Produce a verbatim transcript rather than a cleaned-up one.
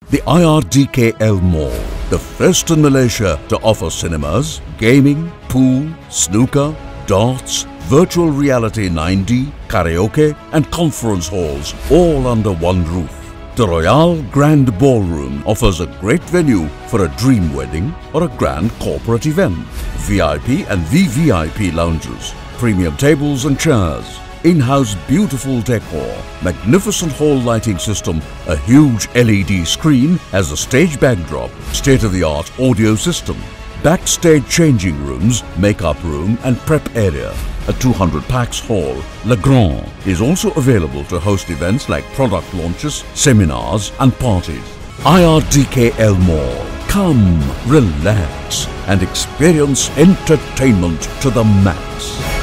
The I R D K L Mall, the first in Malaysia to offer cinemas, gaming, pool, snooker, darts, virtual reality nine D, karaoke and conference halls all under one roof. The Royale Grand Ballroom offers a great venue for a dream wedding or a grand corporate event. V I P and V V I P lounges, premium tables and chairs, in-house beautiful decor, magnificent hall lighting system, a huge L E D screen as a stage backdrop, state-of-the-art audio system, backstage changing rooms, makeup room and prep area. A two hundred pax hall, Le Grand, is also available to host events like product launches, seminars and parties. I R D K L Mall. Come, relax and experience entertainment to the max.